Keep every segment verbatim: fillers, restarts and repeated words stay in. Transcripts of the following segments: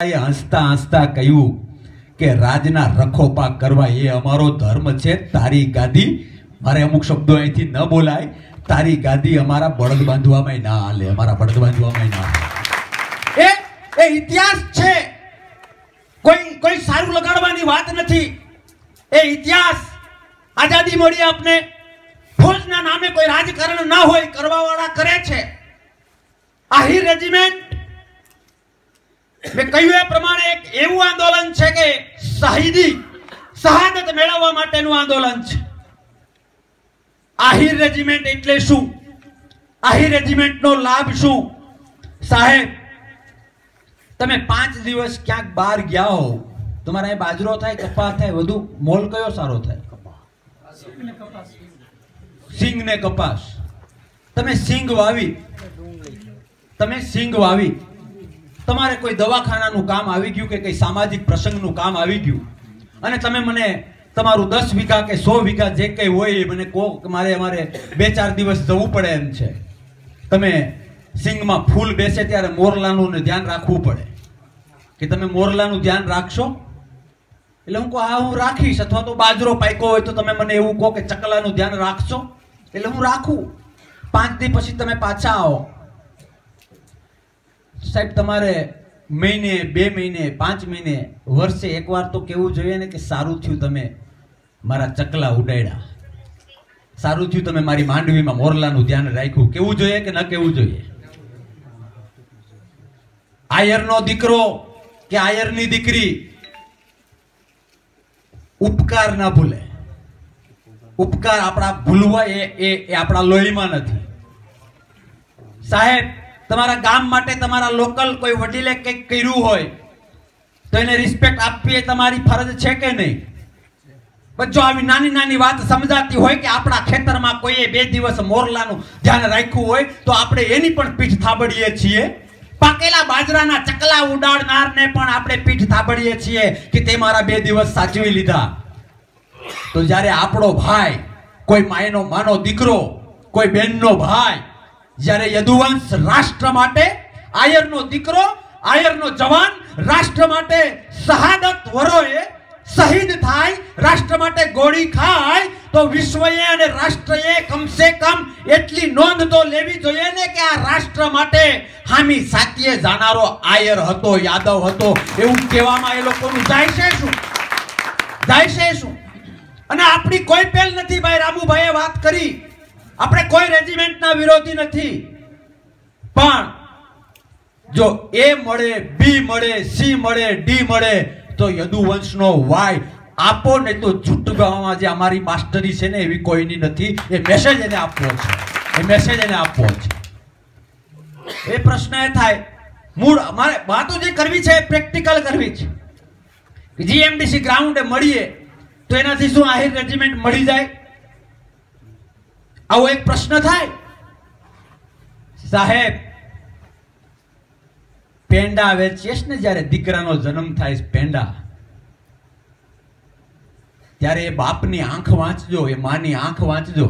હસતા હસતા કહ્યું કે રાજના રખોપા કરવા એ અમારો ધર્મ છે, તારી ગાદી મારે અમુક શબ્દો અહીંથી ન બોલાય, તારી ગાદી અમારા બળદ બાંધવામાં ના હાલે, અમારા બળદ બાંધવામાં ના હાલે. એ એ ઇતિહાસ છે, કોઈ કોઈ સારું લગાડવાની વાત નથી. એ ઇતિહાસ આઝાદી મળી આપને, ફોજના નામે કોઈ રાજકારણ ના હોય, કરવાવાળા કરે છે. આહિર રેજિમેન્ટ મેં કહ્યું એ પ્રમાણે એક એવું આંદોલન છે કે શહીદી શહાદત મેળવવા માટેનું આંદોલન છે. આહિર રેજિમેન્ટ એટલે શું? આહિર રેજિમેન્ટનો લાભ શું? સાહેબ, તમે પાંચ દિવસ ક્યાંક બહાર ગયા હો, તમારા અહીં બાજરો થાય, કપાસ થાય, વધુ મોલ કયો સારો થાય? સિંગ ને કપાસ. તમે સિંગ વાવી, તમે સિંગ વાવી, તમારે કોઈ દવાખાનાનું કામ આવી ગયું કે કઈ સામાજિક પ્રસંગનું કામ આવી ગયું, અને તમે મને તમારું દસ વીઘા કે સો વીઘા જે કઈ હોય એ મને કહો કે મારે અમારે બે ચાર દિવસ જવું પડે એમ છે. તમે સિંગમાં ફૂલ બેસે ત્યારે મોરલાનું ધ્યાન રાખવું પડે કે તમે મોરલાનું ધ્યાન રાખશો? એટલે હું કહું હા હું રાખીશ. અથવા તો બાજરો પાક્યો હોય તો તમે મને એવું કહો કે ચકલાનું ધ્યાન રાખશો? એટલે હું રાખું. પાંચ દી પછી તમે પાછા આવો. સાહેબ, તમારે મહિને, બે મહિને, પાંચ મહિને, વર્ષે એકવાર તો કેવું જોઈએ ને કે સારું થયું તમે મારા ચકલા ઉડાડ્યા, સારું થયું તમે મારી માંડવીમાં મોરલાનું ધ્યાન રાખ્યું. કેવું જોઈએ કે ન કેવું જોઈએ? આયરનો દીકરો કે આયરની દીકરી ઉપકાર ના ભૂલે. ઉપકાર આપણા ભૂલવા એ એ આપણા લોહીમાં નથી. સાહેબ, તમારા ગામ માટે તમારા લોકલ કોઈ વડીલે કંઈક કર્યું હોય તો એને રિસ્પેક્ટ આપવી એ તમારી ફરજ છે કે નહીં? જો આવી નાની નાની વાત સમજાતી હોય કે આપણા ખેતરમાં કોઈએ બે દિવસ મોરલાનું ધ્યાન રાખ્યું હોય તો આપણે એની પણ પીઠ થાબડીએ છીએ. પાકેલા બાજરાના ચકલા ઉડાડનારને પણ આપણે પીઠ થાબડીએ છીએ કે તે મારા બે દિવસ સાચવી લીધા. તો જ્યારે આપણો ભાઈ, કોઈ માયનો માનો દીકરો, કોઈ બહેનનો ભાઈ, જ્યારે યદુવંશ રાષ્ટ્ર માટે, આયરનો દીકરો, આયરનો જવાન રાષ્ટ્ર માટે શહાદત વરોએ શહીદ થાય, રાષ્ટ્ર માટે ગોળી ખાય, તો વિશ્વએ અને રાષ્ટ્રએ કમસે કમ એટલી નોંધ તો લેવી જોઈએ ને કે આ રાષ્ટ્ર માટે હામી સાતીએ જાનારો આયર હતો, યાદવ હતો, એવું કહેવામાં એ લોકોનું જાય છે શું? જાય છે શું? અને આપણી કોઈ પહેલ નથી. ભાઈ રામુભાઈએ વાત કરી, આપણે કોઈ રેજિમેન્ટના વિરોધી નથી, પણ જો એ મળે, બી મળે, સી મળે, ડી મળે તો યદુવંશનો વાય આપો ને તો છૂટવામાં જે અમારી માસ્ટરી છે ને એવી કોઈની નથી. એ મેસેજ એને આપવો છે, એ મેસેજ એને આપવો છે. એ પ્રશ્ન એ થાય, મૂળ અમારે વાતો જે કરવી છે એ પ્રેક્ટિકલ કરવી છે. જીએમડીસી ગ્રાઉન્ડે મળીએ તો એનાથી શું આહિર રેજિમેન્ટ મળી જાય? આવો એક પ્રશ્ન થાય. સાહેબ, પેંડા વેચીએ ને જ્યારે દીકરાનો જન્મ થાય પેંડા, ત્યારે એ બાપની આંખ વાંચજો, એ માની આંખ વાંચજો.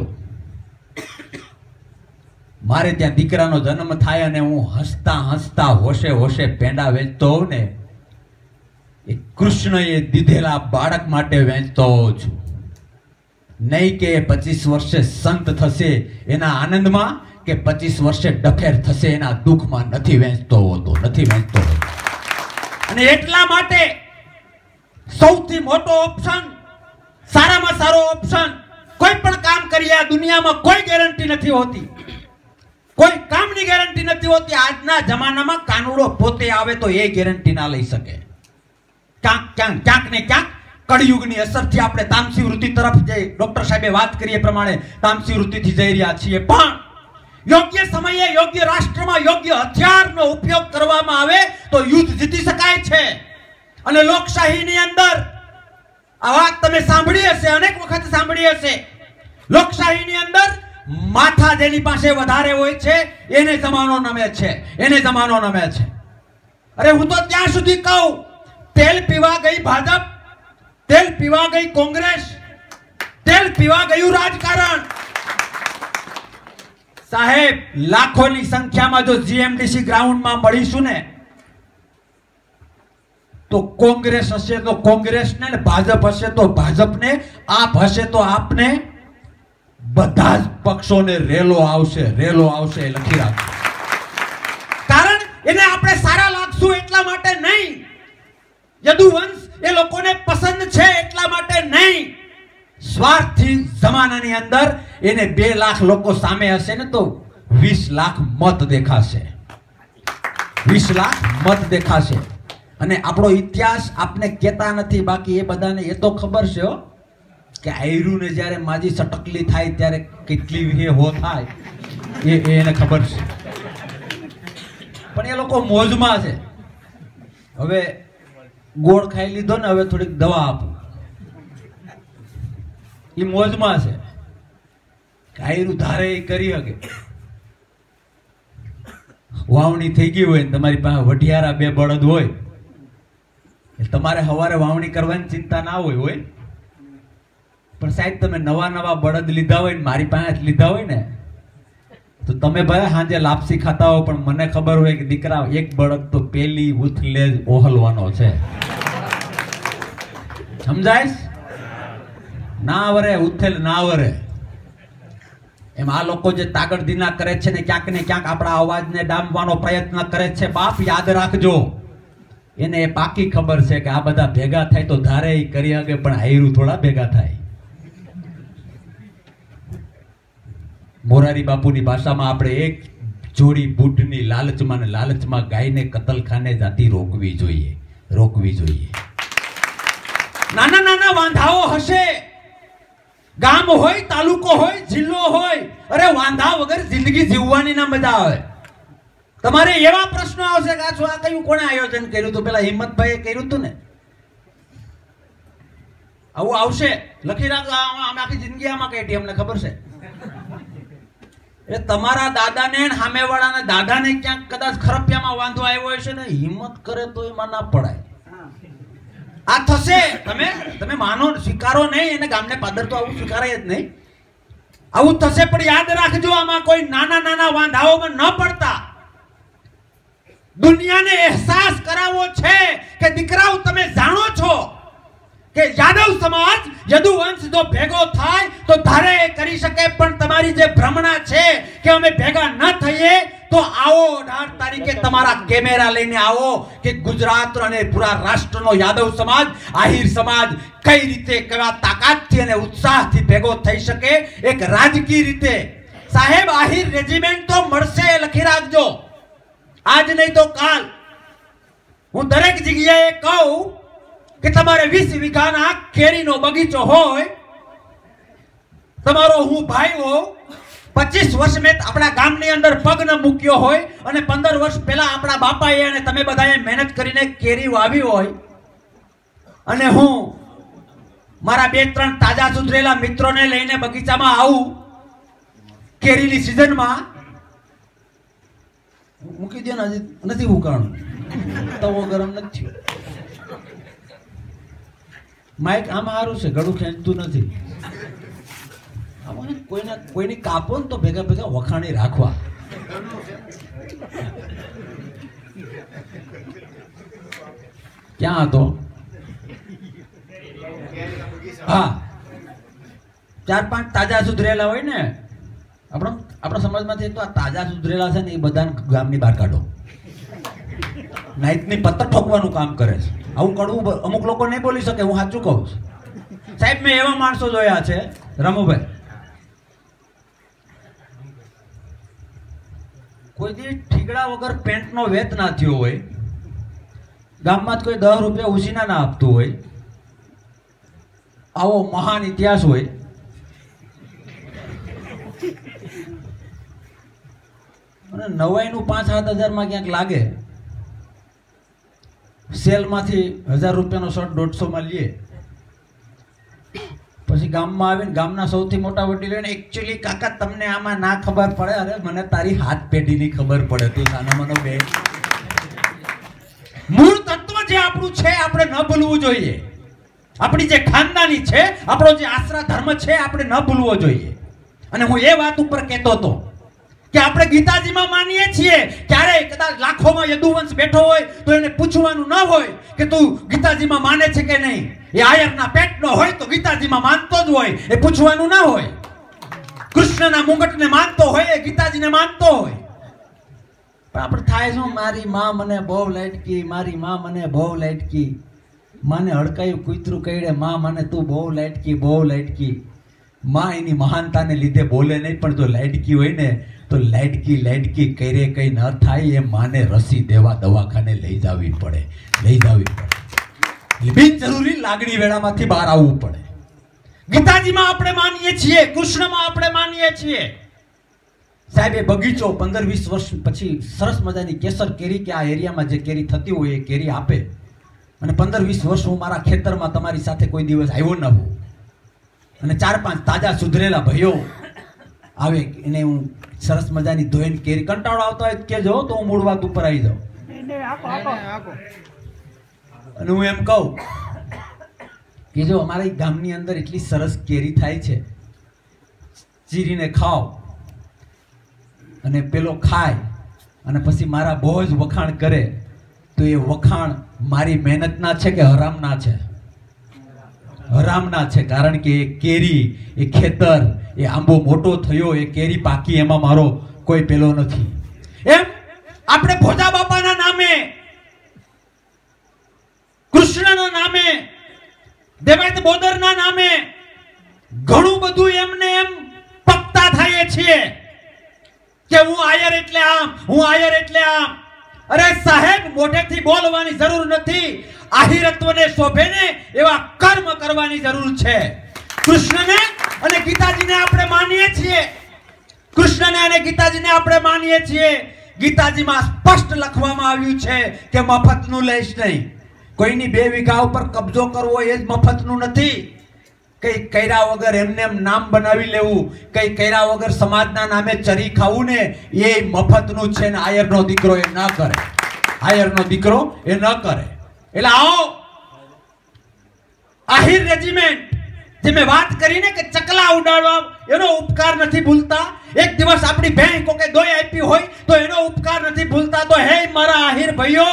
મારે ત્યાં દીકરાનો જન્મ થાય અને હું હસતા હસતા હોશે હોશે પેંડા વેચતો હોઉં ને, એ કૃષ્ણએ દીધેલા બાળક માટે વેચતો હોઉં છું. નહીં કે પચીસ વર્ષે સંત થશે એના આનંદમાં, કે પચીસ વર્ષે ડફેર થશે એના દુઃખમાં નથી વેચતો હોતો, નથી વેચતો હોતો. અને એટલા માટે સૌથી મોટો ઓપ્શન, સારામાં સારો ઓપ્શન, કોઈ પણ કામ કરીએ આ દુનિયામાં કોઈ ગેરંટી નથી હોતી, કોઈ કામની ગેરંટી નથી હોતી. આજના જમાનામાં કાનુડો પોતે આવે તો એ ગેરંટી ના લઈ શકે. ક્યાંક ક્યાંક ક્યાંક ને ક્યાંક કળિયુગની અસરથી આપણે તામસી વૃત્તિ તરફ જઈ, ડોક્ટર સાહેબે વાત કરી એ પ્રમાણે તામસી વૃત્તિથી જઈ રહ્યા છીએ. પણ યોગ્ય સમયે યોગ્ય રાષ્ટ્રમાં યોગ્ય હથિયારનો ઉપયોગ કરવામાં આવે તો યુદ્ધ જીતી શકાય છે. અને લોકશાહીની અંદર આ વાત તમે સાંભળી હશે, અનેક વખત સાંભળી હશે. લોકશાહીની અંદર માથા જેની પાસે વધારે હોય છે એને જમાનો નમે છે, એને જમાનો નમે છે. અરે હું તો ત્યાં સુધી કહું, તેલ પીવા ગઈ ભાજપ, તેલ પીવા ગઈ કોંગ્રેસ, તેલ પીવા ગયું રાજકારણ. સાહેબ, લાખોની સંખ્યામાં જો જીએમડીસી ગ્રાઉન્ડમાં મળીશું ને તો કોંગ્રેસ હશે તો કોંગ્રેસને, ને ભાજપ હશે તો ભાજપને, આપ હશે તો આપને, બધા જ પક્ષોને રેલો આવશે, રેલો આવશે, લખી રાખો. કારણ એને આપણે સારા લાગશું એટલા માટે નહીં, યદુવંશ એ લોકોને પસંદ છે એટલા માટે નહીં. સ્વાર્થી જમાનાની અંદર એને બે લાખ લોકો સામે હશે ને તો વીસ લાખ મત દેખાશે, વીસ લાખ મત દેખાશે. અને આપણો ઇતિહાસ આપને કહેતા નથી, બાકી એ બધાને એ તો ખબર છે હો કે આયરુને જ્યારે માજી સટકલી થાય ત્યારે કેટલી વિહે હો થાય, એ એને ખબર છે. પણ એ લોકો મોજમાં છે. હવે ગોળ ખાઈ લીધો ને, હવે થોડીક દવા આપો, એ મોજમાં છે. આયરું ધારે એ કરી શકે. વાવણી થઈ ગઈ હોય ને તમારી પાસે વઢિયારા બે બળદ હોય, તમારે સવારે વાવણી કરવાની ચિંતા ના હોય હોય પણ સાહેબ તમે નવા નવા બળદ લીધા હોય ને મારી પાસે લીધા હોય ને તો તમે ભલે સાંજે લાપસી ખાતા હો, પણ મને ખબર હોય કે દીકરા એક બળદ તો પેલી ઉથલે જ ઓહલવાનો છે. સમજાય? ના વરે ઉથેલ ના વરે. એમ આ લોકો જે તાગડધીના કરે છે ને ક્યાંક ને ક્યાંક આપણા અવાજને ડામવાનો પ્રયત્ન કરે છે, બાપ યાદ રાખજો, એને એ પાકી ખબર છે કે આ બધા ભેગા થાય તો ધારે એ કરી શકે, પણ આયરું થોડા ભેગા થાય. મોરારી બાપુની ભાષામાં આપણે એક જોડી બૂટની લાલચમાં ને લાલચમાં ગાયને કતલખાને જાતી રોકવી જોઈએ, રોકવી જોઈએ. નાના નાના વાંધાઓ હશે, ગામ હોય, તાલુકો હોય, જિલ્લો હોય, અરે વાંધા વગર જિંદગી જીવવાની ના મજા આવે. તમારે એવા પ્રશ્નો આવશે કે આ શું, આ કયું કોણે આયોજન કર્યું હતું, પેલા હિંમતભાઈએ કર્યું હતું ને, આવું આવશે. લખી રાખજો, અમે આખી જિંદગી આમાં કાઢી, અમને ખબર છે. એ તમારા દાદાને સામેવાળાને દાદાને ક્યાંક કદાચ ખરપિયામાં વાંધો આવ્યો હશે ને, હિંમત કરે તો એમાં ના પડાય. આ થશે, તમે તમે માનો સ્વીકારો નહીં, એને ગામને પાદર તો આવું સ્વીકારાય જ નહીં. આવું થશે, પણ યાદ રાખજો આમાં કોઈ નાના નાના વાંધાઓમાં ન પડતા. દુનિયાને અહેસાસ કરાવવો છે કે દીકરાઓ તમે જાણો છો કે યાદવ સમાજ યદુવંશ જો ભેગો થાય તો ધારે એ કરી શકે, પણ તમારી જે ભ્રમણા છે કે અમે ભેગા ન થઈએ તો આવો અઢાર તારીખે તમારા કેમેરા લઈને આવો કે ગુજરાત અને પૂરા રાષ્ટ્રનો યાદવ સમાજ, આહિર સમાજ કઈ રીતે, કેવા તાકાતથી અને ઉત્સાહથી ભેગો થઈ શકે એક રાજકીય રીતે. સાહેબ આહિર રેજિમેન્ટ તો મળશે, લખી રાખજો, આજ નહીં તો કાલ. હું દરેક જગ્યાએ કહું કે તમારે વીસ વીઘાના કેરીનો બગીચો હોય, તમારો હું ભાઈ હોઉં, પચીસ વર્ષ મેં આપણા ગામની અંદર પગ ન મૂક્યો હોય અને પંદર વર્ષ પહેલા આપણા બાપાએ અને તમે બધાએ મહેનત કરીને કેરી વાવી હોય, અને હું મારા બે ત્રણ તાજા સુધરેલા મિત્રોને લઈને બગીચામાં આવું કેરીની સિઝનમાં, મૂકી દે ને, હજી નથી ઉકાણું, તવો ગરમ નથી થયો, માઇક આમ સારું છે, ગળું ખેંચતું નથી, આમાં કોઈને કોઈની કાપો ને તો ભેગા ભેગા વખાણી રાખવા. ક્યાં હતો? હા, ચાર પાંચ તાજા સુધરેલા હોય ને આપણો આપણા સમાજમાંથી, તો આ તાજા સુધરેલા છે ને એ બધા ગામની બહાર કાઢો. નાઈટની પત્તર ઠોકવાનું કામ કરે છે. આવું કડવું અમુક લોકો નહીં બોલી શકે, હું સાચું કહું છું. સાહેબ મેં એવા માણસો જોયા છે, રામુભાઈ, કોઈ દી ઠીકડા વગર પેન્ટનો વેત ના થયો હોય, ગામમાં કોઈ દસ રૂપિયા ઉછીના ના આપતું હોય, આવો મહાન ઇતિહાસ હોય. અને નવાઈ નું પાંચ સાત હજાર માં ક્યાંક લાગે, સેલમાંથી હજાર રૂપિયાનો શર્ટ દોઢસો માં લઈએ, પછી ગામમાં આવીને ગામના સૌથી મોટા વડીલોને એકચ્યુઅલી કાકા તમને આમાં ના ખબર પડે, અરે મને તારી હાથ પેઢીની ખબર પડે, તું સાના મનો બે. મૂળ તત્વ જે આપણું છે આપણે ન ભૂલવું જોઈએ. આપણી જે ખાનદાની છે, આપણો જે આશરા ધર્મ છે આપણે ન ભૂલવો જોઈએ. અને હું એ વાત ઉપર કહેતો હતો કે આપણે ગીતાજીમાં માનીએ છીએ, ક્યારે કદાચ લાખોમાં યદુવંશ બેઠો હોય તો એને પૂછવાનું ન હોય કે તું ગીતાજીમાં માને છે કે નહીં. એ આયરના પેટનો હોય તો ગીતાજીમાં માનતો જ હોય, એ પૂછવાનું ના હોય. કૃષ્ણના મુગટને માનતો હોય, એ ગીતાજીને માનતો હોય. પણ આપણે થાય શું, મારી માં મને બહુ લાડકી, મારી માં મને બહુ લાડકી, માને હડકાયું કૂતરું કઈડે, માં મને તું બહુ લાડકી બહુ લાડકી. માં એની મહાનતાને લીધે બોલે નહીં, પણ જો લાડકી હોય ને તો લાડકી લાડકી કરે કઈ ન થાય, એ માને રસી દેવા દવાખાને લઈ જવી પડે, લઈ જવી પડે. બિનજરૂરી લાગણી વેળામાંથી બહાર આવવું પડે. ગીતાજીમાં આપણે માનીએ છીએ, કૃષ્ણમાં આપણે માનીએ છીએ. સાહેબ, એ બગીચો પંદર વીસ વર્ષ પછી સરસ મજાની કેસર કેરી કે આ એરિયામાં જે કેરી થતી હોય એ કેરી આપે, અને પંદર વીસ વર્ષ હું મારા ખેતરમાં તમારી સાથે કોઈ દિવસ આવ્યો ન હોઉં, અને ચાર પાંચ તાજા સુધરેલા ભાઈઓ આવે, એને હું સરસ મજાની ધોઈને કેરી, કંટાળો આવતો હોય કે જો તો હું મૂળ વાત ઉપર આવી જાઉં, અને હું એમ કહું કે જો અમારા ગામની અંદર એટલી સરસ કેરી થાય છે, ચીરીને ખાઓ, અને પેલો ખાય અને પછી મારા બહુ જ વખાણ કરે, તો એ વખાણ મારી મહેનતના છે કે હરામના છે? હરામના છે. કારણ કે એ કેરી, એ ખેતર, એ આંબો મોટો થયો, એ કેરી પાકી, એમાં મારો કોઈ પેલો નથી. એમ આપણે ભોજા બાપાના નામે, કૃષ્ણના નામે, દેવાયત બોદરના નામે ઘણું બધું એમને એમ પકતા થઈએ છીએ કે હું આયર એટલે આમ, હું આયર એટલે આમ. અરે સાહેબ, મોઢેથી બોલવાની જરૂર નથી, આહિરત્વને શોભે ને એવા કર્મ કરવાની જરૂર છે. કૃષ્ણને અને ગીતાજીને આપણે માનીએ છીએ, કૃષ્ણને અને ગીતાજીને આપણે માનીએ છીએ. ગીતાજીમાં સ્પષ્ટ લખવામાં આવ્યું છે કે મફતનું લઈશ નહીં. કોઈની બે વીઘા ઉપર કબજો કરવો એ જ મફતનું નથી. કઈ કર્યા વગર એમને એમ નામ બનાવી લેવું, કઈ કર્યા વગર સમાજના નામે ચરી ખાવું ને એ મફતનું છે, ને આયરનો દીકરો એ ન કરે, આયરનો દીકરો એ ન કરે. એટલે આવો આહિર રેજિમેન્ટ, જે મેં વાત કરી ને કે ચકલા ઉડાડવા, એનો ઉપકાર નથી ભૂલતા. એક દિવસ આપણી બેંક કે દોય આપી હોય તો એનો ઉપકાર નથી ભૂલતા. તો હે મારા આહિર ભાઈઓ,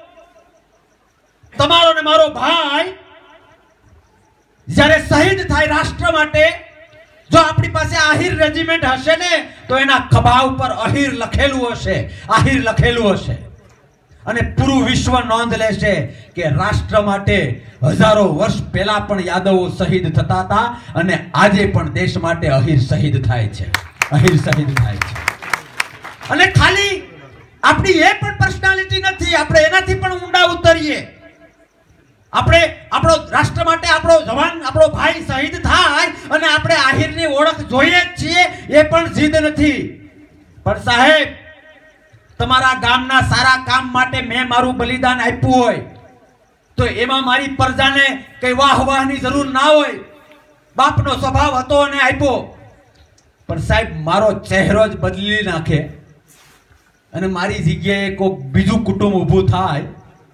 તમારો ને મારો ભાઈ જ્યારે શહીદ થાય રાષ્ટ્ર માટે, જો આપણી પાસે આહિર રેજિમેન્ટ હશે ને તો એના ખભા ઉપર અહિર લખેલું હશે, આહિર લખેલું હશે, અને પૂરું વિશ્વ નોંધ લેશે કે રાષ્ટ્ર માટે હજારો વર્ષ પહેલા પણ યાદવો શહીદ થતા હતા, અને આજે પણ દેશ માટે અહિર શહીદ થાય છે, અહિર શહીદ થાય છે. અને ખાલી આપણી એ પણ પર્સનાલિટી નથી, આપણે એનાથી પણ ઊંડા ઉતરીએ. આપણે આપણો રાષ્ટ્ર માટે આપણો જવાન, આપણો ભાઈ શહીદ થાય અને આપણે આહિરની ઓળખ જોઈએ જ છીએ, એ પણ જીદ નથી. પણ સાહેબ, તમારા ગામના સારા કામ માટે મેં મારું બલિદાન આપ્યું હોય તો એમાં મારી પ્રજાને કઈ વાહ વાહની જરૂર ના હોય. બાપનો સ્વભાવ હતો અને આપ્યો, પણ સાહેબ મારો ચહેરો જ બદલી નાખે અને મારી જગ્યાએ કોઈક બીજું કુટુંબ ઊભું થાય,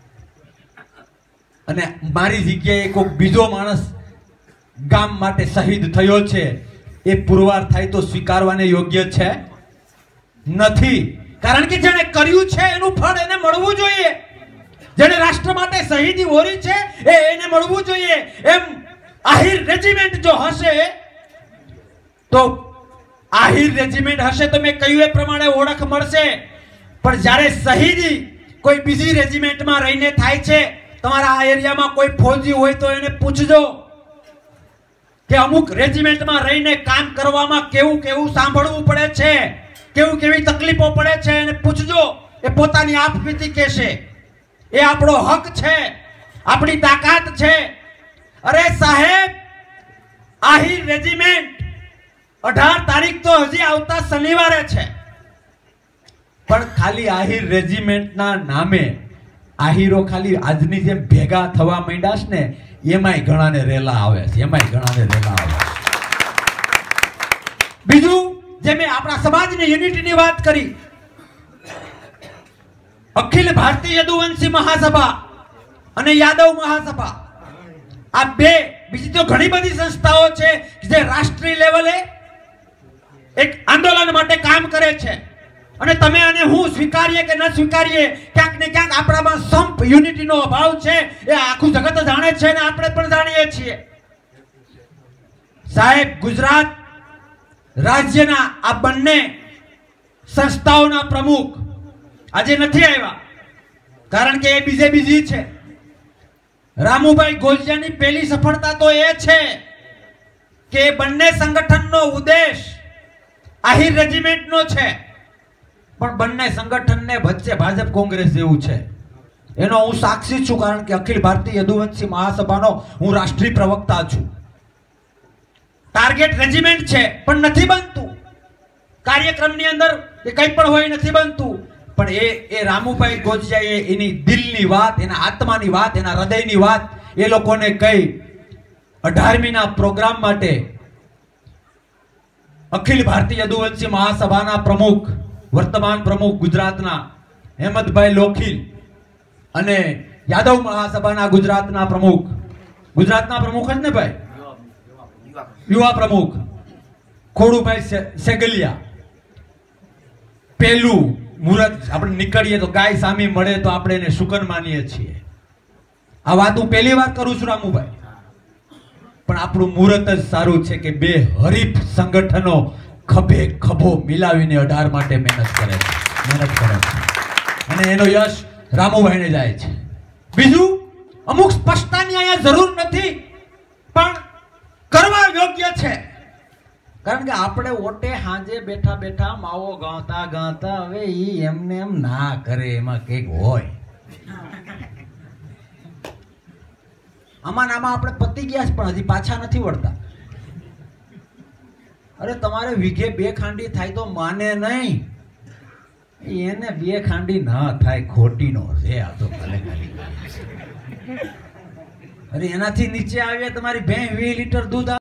અને મારી જગ્યાએ કોઈક બીજો માણસ ગામ માટે શહીદ થયો છે, એ પુરવાર થાય તો સ્વીકારવાને યોગ્ય છે નથી. કારણ કે જેણે કર્યું છે એનું ફળ એને મળવું જોઈએ. જેણે રાષ્ટ્ર માટે શહીદી ઓરી છે એ એને મળવું જોઈએ. એમ આહિર રેજિમેન્ટ જો હશે તો આહિર રેજિમેન્ટ હશે તો મેં કહ્યું એ પ્રમાણે ઓળખ મળશે. પણ જ્યારે શહીદી કોઈ બીજી રેજિમેન્ટમાં રહીને થાય છે, તમારા આ એરિયામાં કોઈ ફૌજી હોય તો એને પૂછજો કે અમુક રેજિમેન્ટમાં રહીને કામ કરવામાં કેવું કેવું સાંભળવું પડે છે, કેવું કેવી તકલીફો પડે છે, એને પૂછજો. એ પોતાની આપવીતી કહેશે. એ આપણો હક છે, આપણી તાકાત છે. અરે સાહેબ, આહિર રેજિમેન્ટ અઢાર તારીખ તો હજી આવતા શનિવારે છે, પણ ખાલી આહિર રેજિમેન્ટના નામે આહિરો ખાલી આજની જેમ ભેગા થવા માંડ્યા છે ને, એમાંય ઘણાને રેલા આવે છે, એમાંય ઘણાને રેલા આવે છે. બીજું, જે મેં આપણા સમાજની યુનિટીની વાત કરી, અખિલ ભારતીય યદુવંશી મહાસભા અને યાદવ મહાસભા, આ બે, બીજી તો ઘણી બધી સંસ્થાઓ છે જે રાષ્ટ્રીય લેવલે એક આંદોલન માટે કામ કરે છે. અને તમે અને હું સ્વીકારીએ કે ન સ્વીકારીએ, ક્યાંક ને ક્યાંક આપણામાં સંપ યુનિટીનો અભાવ છે. એ આખું જગત જાણે છે ને આપણે પણ જાણીએ છીએ. સાહેબ, ગુજરાત રાજ્યના આ બંને સંસ્થાઓના પ્રમુખ આજે નથી આવ્યા, કારણ કે એ બીજે બીજી છે. રામુભાઈ ગોજિયાની પહેલી સફળતા તો એ છે કે બંને સંગઠનનો ઉદ્દેશ આહિર રેજિમેન્ટનો છે, પણ બંને સંગઠનને વચ્ચે ભાજપ કોંગ્રેસ જેવું છે. એનો હું સાક્ષી છું, કારણ કે અખિલ ભારતીય યદુવંશી મહાસભાનો હું રાષ્ટ્રીય પ્રવક્તા છું. ટાર્ગેટ રેજિમેન્ટ છે પણ નથી બનતું. કાર્યક્રમની અંદર એ કંઈ પણ હોય નથી બનતું. પણ એ એ રામુભાઈ ગોજિયાએ એની દિલની વાત, એના આત્માની વાત, એના હૃદયની વાત એ લોકોને કહી અઢારમી ના પ્રોગ્રામ માટે અખિલ ભારતીય યદુવંશી મહાસભાના પ્રમુખ, વર્તમાન પ્રમુખ ગુજરાતના હેમંતભાઈ લોખીલ અને યાદવ મહાસભાના ગુજરાતના પ્રમુખ, ગુજરાતના પ્રમુખ જ ને ભાઈ, યુવા પ્રમુખ ખોડુભાઈ સેગલિયા, પેલું મુહૂર્ત આપણે નીકળીએ તો ગાય સામી મળે તો આપણે એને શુકન માનીએ છીએ. આ વાત હું પહેલી વાર કરું છું રામુભાઈ, પણ આપણું મુહૂર્ત જ સારું છે કે બે હરીફ સંગઠનો ખભે ખભો મિલાવીને અઢાર માટે મહેનત કરે છે મહેનત કરે છે અને એનો યશ રામુભાઈને જાય છે. બીજું, અમુક સ્પષ્ટતાની અહીંયા જરૂર નથી, પણ કરવા યોગ્ય છે. કારણ કે આપણે ઓટે હાંજે બેઠા બેઠા માવો ગાતા ગાતા હવે ઈ એમને એમ ના કરે, એમાં કંઈક હોય. આમાં આમાં આપણે પતી ગયા પણ હજી પાછા નથી વળતા. અરે તમારે વીઘે બે ખાંડી થાય તો માને નહીં, એને બે ખાંડી ના થાય ખોટી નો છે આ તો ભલે ખાલી. અરે એનાથી નીચે આવે તમારી ભેં વીસ લીટર દૂધ